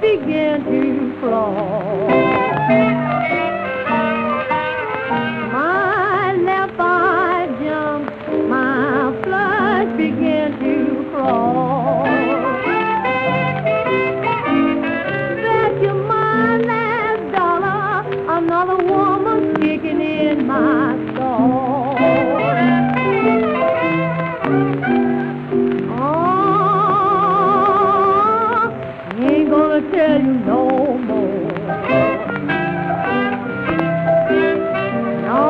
began to crawl. My left eye jumped, my flush began to crawl. Bet you my last dollar, another woman kicking in my stall. Oh, ain't gonna tell you no more. No,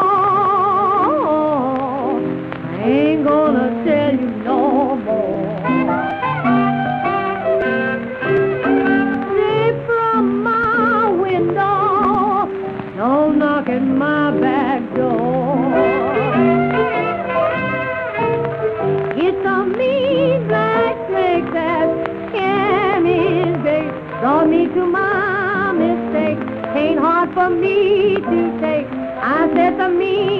I ain't gonna tell you no more. See from my window, don't knock at my back door. It's a mean black snake that can his bait. Brought me to my mistake. Ain't hard for me to take. I said the mean